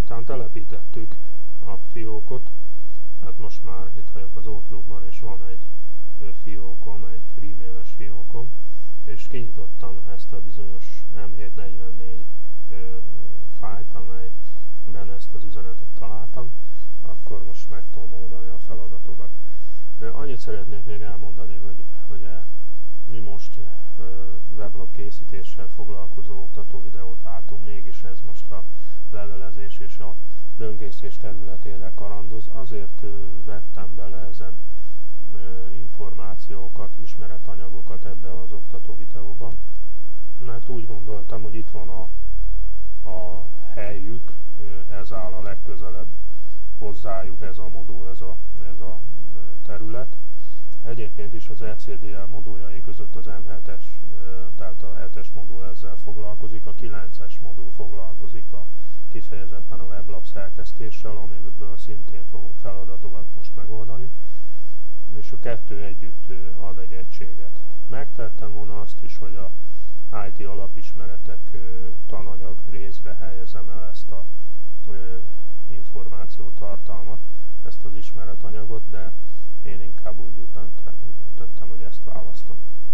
Miután telepítettük a fiókot, hát most már itt vagyok az Outlookban, és van egy fiókom, egy freemail-es fiókom, és kinyitottam ezt a bizonyos M744 fájlt, amelyben ezt az üzenetet találtam, akkor most meg tudom oldani a feladatokat. Annyit szeretnék még elmondani, hogy mi most weblap készítéssel foglalkozó oktató videót látunk, mégis ez most a levelezés és a böngészés területére karandoz. Azért vettem bele ezen információkat, ismeretanyagokat ebbe az oktató videóba, mert úgy gondoltam, hogy itt van a helyük, ez áll a legközelebb hozzájuk, ez a modul, ez a terület. Egyébként is az ECDL moduljai között az M7-es, tehát a 7-es modul ezzel foglalkozik, a 9-es modul foglalkozik kifejezetten a weblap szerkesztéssel, amiből szintén fogunk feladatokat most megoldani, és a kettő együtt ad egy egységet. Megtettem volna azt is, hogy a IT alapismeretek tananyag részbe helyezem el ezt a információtartalmat, ezt az ismeretanyagot, de én inkább úgy döntöttem, hogy ezt választom.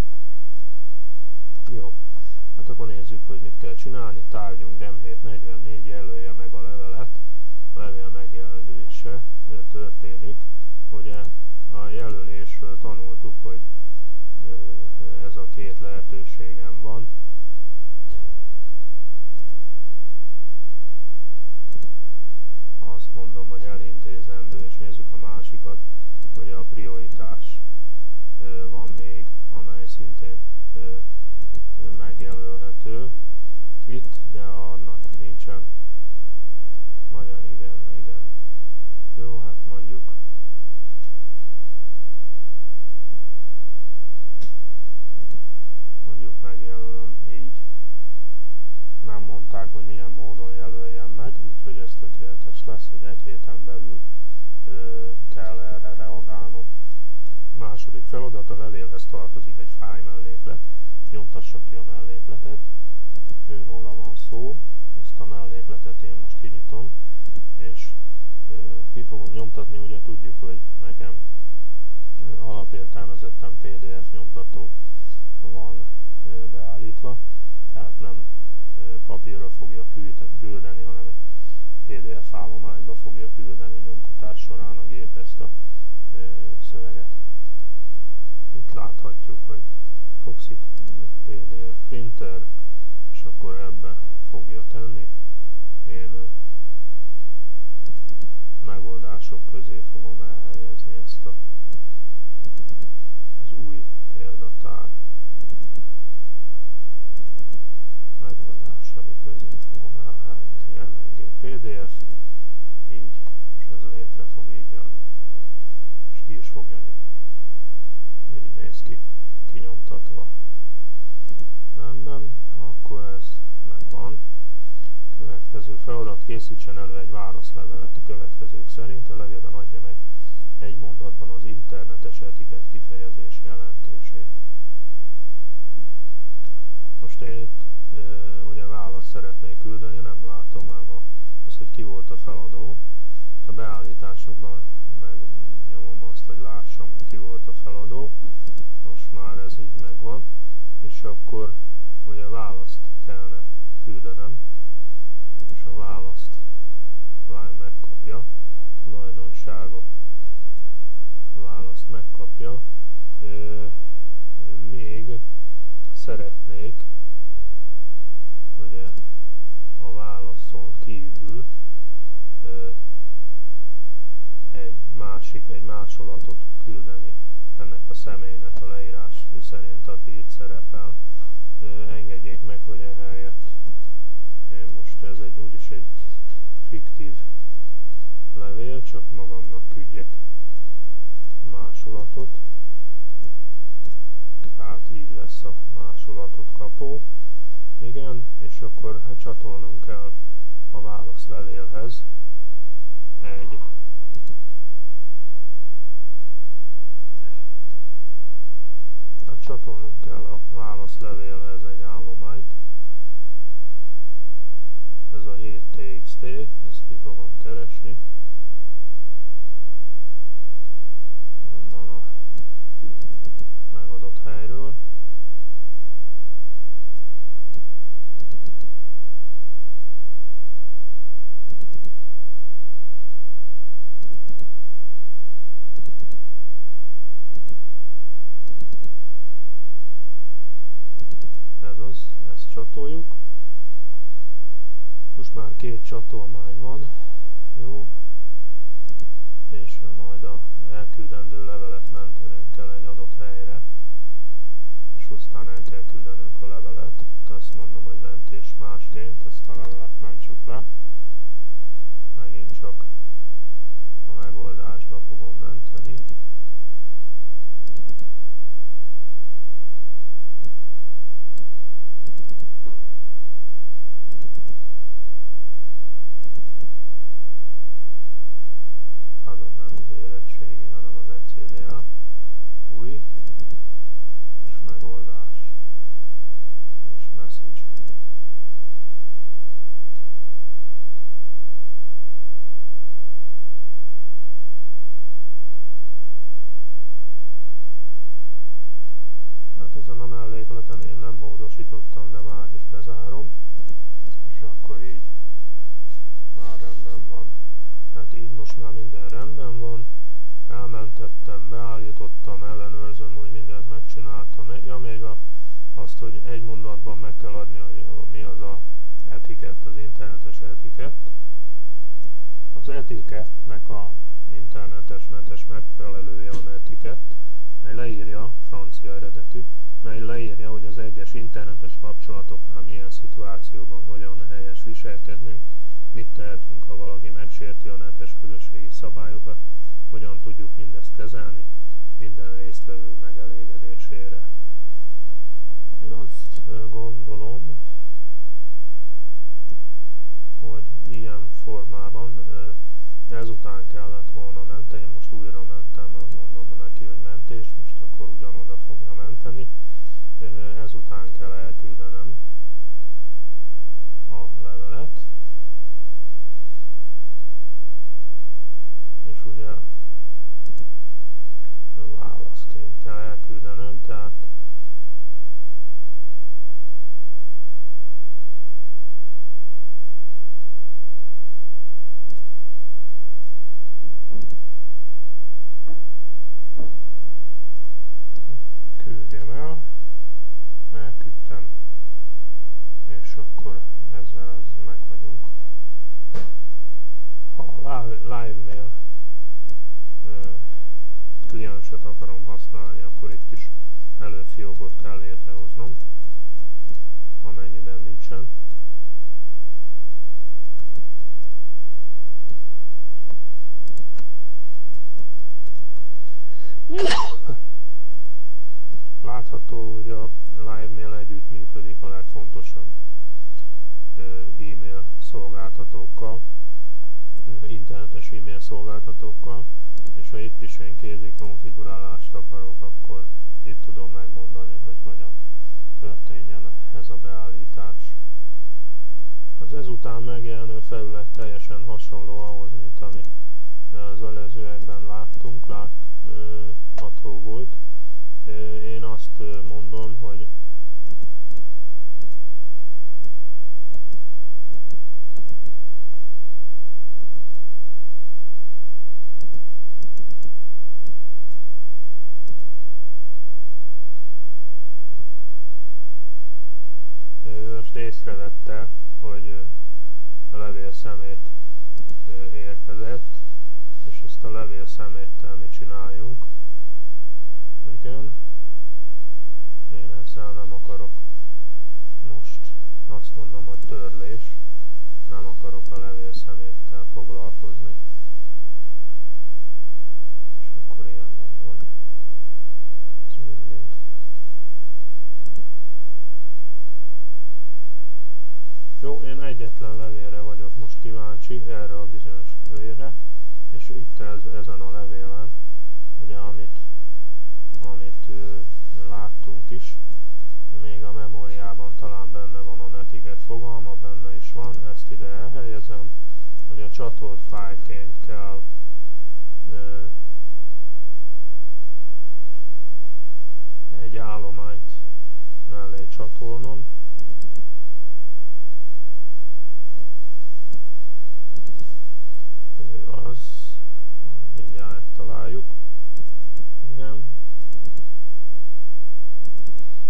Jó, hát akkor nézzük, hogy mit kell csinálni. Tárgyunk M744, jelölje meg a levelet. A levél megjelölése történik. Ugye a jelölésről tanultuk, hogy ez a két lehetőségem van. Azt mondom, hogy elintézendő, és nézzük a másikat, hogy a prioritás van még, amely szintén megjelölhető itt, de annak nincsen magyar, igen. Jó, hát mondjuk megjelölöm így. Nem mondták, hogy milyen módon jelöljem meg, úgyhogy ez tökéletes lesz, hogy egy héten belül kell erre reagálnom. Második feladat, a levélhez tartozik egy fájl melléklet. Nyomtassa ki a mellékletet. Őróla van szó. Ezt a mellékletet én most kinyitom, és ki fogom nyomtatni. Ugye tudjuk, hogy nekem alapértelmezetten PDF nyomtató van beállítva, tehát nem papírra fogja küldeni, hanem egy PDF állományba fogja küldeni nyomtatás során a gép ezt a szöveget. Itt láthatjuk, hogy Foxit PDF printer, és akkor ebbe fogja tenni. Én megoldások közé fogom elhelyezni ezt az új példatár. Megoldásai közé fogom elhelyezni MNG PDF, így, és ez létre fog így jönni, és ki is fog jönni. Így néz ki, kinyomtatva. Rendben, akkor ez megvan. Következő feladat, készítsen elő egy válaszlevelet a következők szerint. A levélben adja meg egy mondatban az internetes etikett kifejezés jelentését. Most én itt ugye választ szeretnék küldeni, nem látom ám azt, hogy ki volt a feladó. A beállításokban megnyomom azt, hogy lássam, hogy ki volt a feladó. Most már ez így megvan, és akkor ugye választ kellene küldenem, és a választ megkapja, tulajdonságok, választ megkapja. Még szeretnék ugye a válaszon kívül egy másolatot küldeni ennek a személynek a leírás szerint, aki itt szerepel. Engedjék meg, hogy ehelyett én most ez úgyis egy fiktív levél, csak magamnak küldjek másolatot. Tehát így lesz a másolatot kapó. Igen, és akkor hát csatolnunk kell a válaszlevélhez egy állományt. Ez a 7txt, ezt ki fogom két csatolmány van, jó, és majd a elküldendő levelet mentenünk kell egy adott helyre, és aztán el kell küldenünk a levelet. Azt mondom, hogy mentés másként, ezt a levelet mentsük le. Megint csak a megoldásba fogom menteni. Azon nem az érettségi, hanem az ECDL. Új, és megoldás, és message. Hát ezen a mellékleten én nem módosítottam, de már is bezárom, és akkor így már rendben van. Hát így most már minden rendben van, elmentettem, beállítottam, ellenőrzöm, hogy mindent megcsináltam. Ja, még azt, hogy egy mondatban meg kell adni, hogy mi az a etikett, az internetes etikett. Az etikettnek a netes megfelelője a etikett, mely leírja, francia eredetű, mely leírja, hogy az egyes internetes kapcsolatoknál milyen szituációban hogyan helyes viselkednünk, mit tehetünk, ha valaki megsérti a netes közösségi szabályokat, hogyan tudjuk mindezt kezelni minden résztvevő megelégedésére. Én azt gondolom, hogy ilyen formában ezután kellett volna menteni, én most újra mentem, azt mondom neki, hogy mentés, most akkor ugyanoda fogja menteni, ezután kell elküldenem a levelet, és ugye válaszként kell elküldenem, tehát küldjem el, elküldtem, és akkor ezzel meg vagyunk. Ha a live mail klienset akarom használni, akkor itt is előfiókot kell létrehoznom, amennyiben nincsen. Látható, hogy a LiveMail együttműködik a legfontosabb e-mail szolgáltatókkal, internetes e-mail szolgáltatókkal, és ha itt is én kézi konfigurálást akarok, akkor itt tudom megmondani, hogy hogyan történjen ez a beállítás. Az ezután megjelenő felület teljesen hasonló ahhoz, mint amit az előzőekben láttunk, látható volt. Én azt mondom, hogy most észrevette, hogy a levélszemét érkezett, és ezt a levélszeméttel mi csináljunk. Igen, én ezzel nem akarok most, azt mondom, hogy törlés, nem akarok a levélszeméttel foglalkozni. És akkor ilyen módon ez mind. Jó, én egyetlen levélre vagyok most kíváncsi, erre a bizonyos levélre, és itt ezen a levélen, ugye amit láttunk is, még a memóriában talán benne van a netiket fogalma, benne is van, ezt ide elhelyezem, hogy a csatolt fájlként kell egy állományt mellé csatolnom, az, mindjárt találjuk, igen,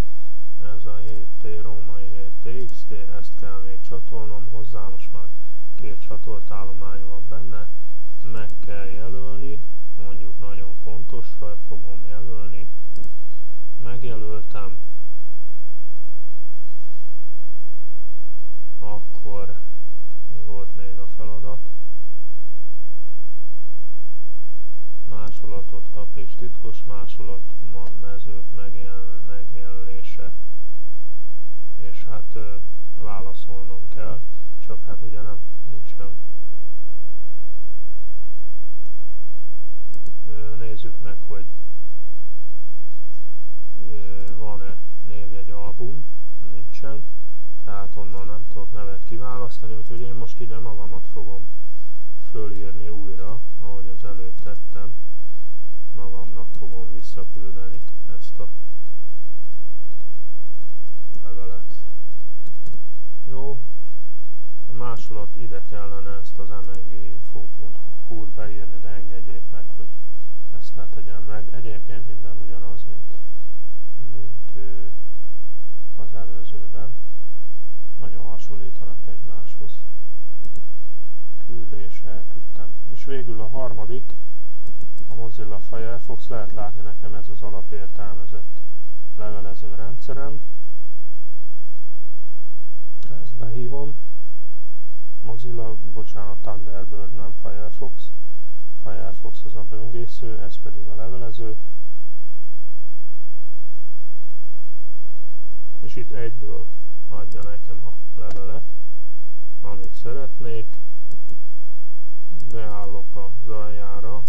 ez a 7T, római 7TXT, ezt kell még csatolnom hozzá, most már 2 csatortállomány van benne, meg kell jelölni, mondjuk nagyon fontosra fogom jelölni, megjelöltem, akkor mi volt még a feladat? Másolatot kap és titkos másolat van, mezők megjelölése, és hát válaszolnom kell, csak hát ugye nincsen. Nézzük meg, hogy van-e névjegy album, nincsen, tehát onnan nem tudok nevet kiválasztani, úgyhogy én most ide magamat fogom fölírni újra, ahogy az előbb tettem, magamnak fogom visszaküldeni ezt a levelet. Jó, a másolat ide kellene ezt az mnginfo.hu-t beírni, de engedjék meg, hogy ezt ne tegyem meg. Egyébként minden ugyanaz, mint az előzőben. Nagyon hasonlítanak egymáshoz. Küldés, elküldtem. És végül a harmadik, a Mozilla Firefox, lehet látni nekem ez az alapértelmezett levelező rendszerem. Ezt behívom. Mozilla, bocsánat, Thunderbird, nem Firefox. Firefox az a böngésző, ez pedig a levelező. És itt egyből adja nekem a levelet, amit szeretnék. Beállok az aljára,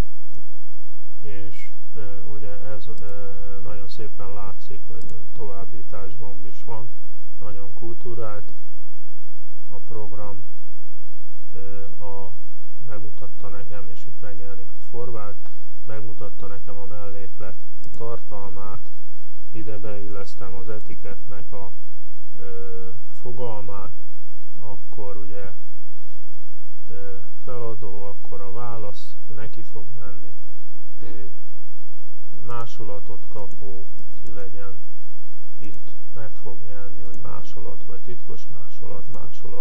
és ugye ez nagyon szépen látszik, hogy továbbítás gomb is van, nagyon kultúrált a program, megmutatta nekem, és itt megjelenik a forward, megmutatta nekem a melléklet tartalmát, ide beillesztem az etikettnek a fogalmát, akkor ugye feladó, akkor a válasz neki fog menni, másolatot kapó ki legyen, itt meg fog jelenni, hogy másolat, vagy titkos másolat.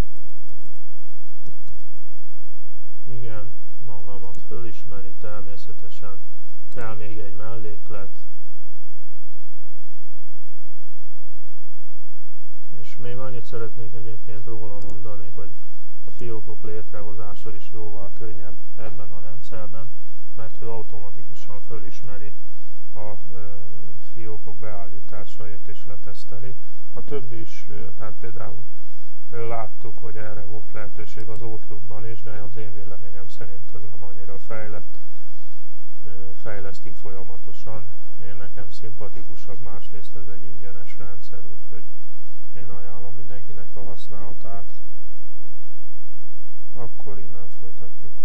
Igen, magamat fölismeri, természetesen kell még egy melléklet, és még annyit szeretnék egyébként róla mondani, hogy a fiókok létrehozása is jóval könnyebb ebben a rendszerben, mert ő automatikusan fölismeri a fiókok beállításait és leteszteli. A többi is, tehát például láttuk, hogy erre volt lehetőség az Outlookban is, de az én véleményem szerint ez nem annyira fejlett, fejlesztik folyamatosan. Én nekem szimpatikusabb, másrészt ez egy ingyenes rendszer, úgyhogy én ajánlom mindenkinek a használatát. Akkor innen folytatjuk.